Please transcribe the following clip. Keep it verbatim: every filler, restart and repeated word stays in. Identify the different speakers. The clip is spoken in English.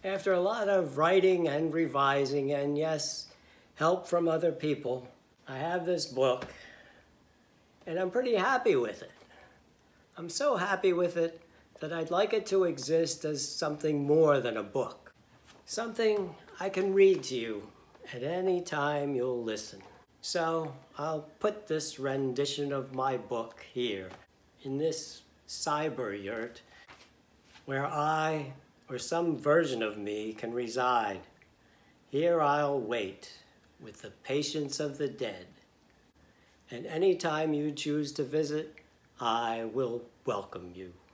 Speaker 1: After a lot of writing and revising, and yes, help from other people, I have this book, and I'm pretty happy with it. I'm so happy with it that I'd like it to exist as something more than a book. Something I can read to you at any time you'll listen. So I'll put this rendition of my book here in this cyber yurt where I, or some version of me, can reside. Here I'll wait with the patience of the dead. And any time you choose to visit, I will welcome you.